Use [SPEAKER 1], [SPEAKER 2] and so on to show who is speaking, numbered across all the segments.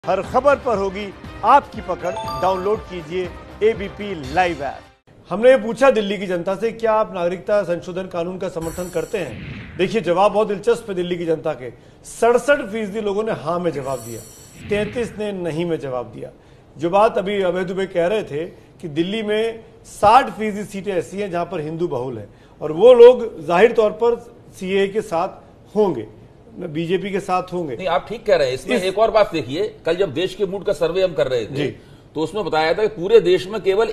[SPEAKER 1] हर खबर पर होगी आपकी पकड़। डाउनलोड कीजिए एबीपी लाइव ऐप। हमने पूछा दिल्ली की जनता से, क्या आप नागरिकता संशोधन कानून का समर्थन करते हैं? देखिए जवाब बहुत दिलचस्प है दिल्ली की जनता के। 67% लोगों ने हाँ में जवाब दिया, 33 ने नहीं में जवाब दिया। जो बात अभी अभय दुबे कह रहे थे कि दिल्ली में 60% सीटें ऐसी हैं जहां पर हिंदू बहुल है और वो लोग जाहिर तौर पर सीए के साथ होंगे, बीजेपी के साथ होंगे।
[SPEAKER 2] नहीं, आप ठीक कह रहे हैं। इसमें एक और बात देखिए, कल जब देश के मूड का सर्वे हम कर रहे थे तो उसमें बताया था कि पूरे देश में केवल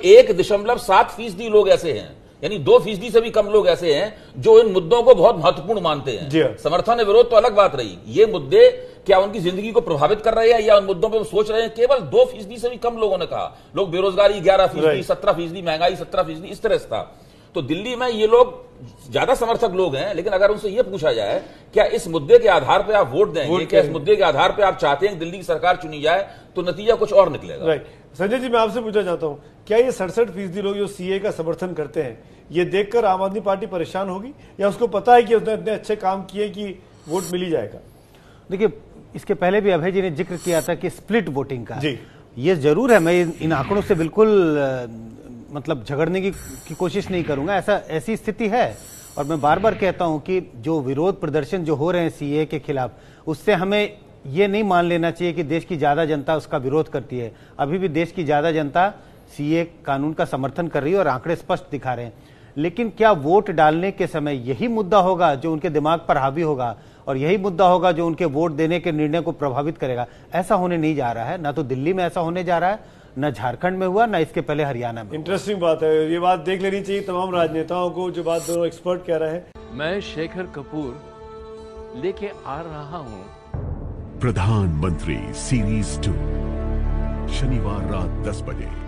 [SPEAKER 2] 1.7% लोग ऐसे हैं, यानी 2% से भी कम लोग ऐसे हैं जो इन मुद्दों को बहुत महत्वपूर्ण मानते हैं। समर्थन विरोध तो अलग बात रही, ये मुद्दे क्या उनकी जिंदगी को प्रभावित कर रहे हैं या उन मुद्दों पे वो सोच रहे हैं, केवल 2% से भी कम लोगों ने कहा। लोग बेरोजगारी 11%, 17%, महंगाई 17%, इस तरह से था। तो दिल्ली में ये लोग ज्यादा समर्थक लोग हैं, लेकिन अगर उनसे यह पूछा जाए क्या इस मुद्दे के आधार पर आप वोट देंगे, क्या इस मुद्दे के आधार पर आप चाहते हैं कि दिल्ली की सरकार चुनी जाए, तो नतीजा कुछ और निकलेगा।
[SPEAKER 1] राइट। संजय जी, मैं आपसे पूछना चाहता हूं, क्या ये 67% लोग जो सीए का समर्थन करते हैं, ये देखकर आम आदमी पार्टी परेशान होगी या उसको पता है कि उसने इतने अच्छे काम किए कि वोट मिल ही जाएगा?
[SPEAKER 3] देखिए, इसके पहले भी अभय जी ने जिक्र किया था कि स्प्लिट वोटिंग का
[SPEAKER 1] जी,
[SPEAKER 3] ये जरूर है। मैं इन आंकड़ों से बिल्कुल मतलब झगड़ने की कोशिश नहीं करूंगा। ऐसी स्थिति है और मैं बार बार कहता हूं कि जो विरोध प्रदर्शन जो हो रहे हैं सीए के खिलाफ, उससे हमें ये नहीं मान लेना चाहिए कि देश की ज्यादा जनता उसका विरोध करती है। अभी भी देश की ज्यादा जनता सीए कानून का समर्थन कर रही है और आंकड़े स्पष्ट दिखा रहे हैं। लेकिन क्या वोट डालने के समय यही मुद्दा होगा जो उनके दिमाग पर हावी होगा और यही मुद्दा होगा जो उनके वोट देने के निर्णय को प्रभावित करेगा? ऐसा होने नहीं जा रहा है। ना तो दिल्ली में ऐसा होने जा रहा है, न झारखंड में हुआ, ना इसके पहले हरियाणा में।
[SPEAKER 1] इंटरेस्टिंग बात है, ये बात देख लेनी चाहिए तमाम राजनेताओं को, जो बात दोनों एक्सपर्ट कह रहे हैं।
[SPEAKER 4] मैं शेखर कपूर लेके आ रहा हूं
[SPEAKER 5] प्रधानमंत्री सीरीज 2 शनिवार रात 10 बजे।